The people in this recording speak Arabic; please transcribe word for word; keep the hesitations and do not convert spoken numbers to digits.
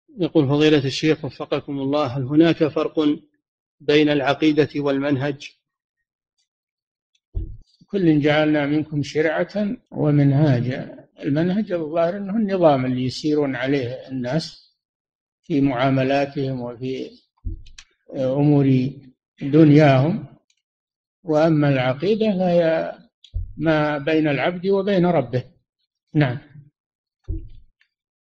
يقول فضيلة الشيخ وفقكم الله، هل هناك فرق بين العقيدة والمنهج؟ كل جعلنا منكم شرعة ومنهاجا. المنهج الظاهر أنه النظام اللي يسيرون عليه الناس في معاملاتهم وفي أمور دنياهم، وأما العقيدة فهي ما بين العبد وبين ربه. نعم.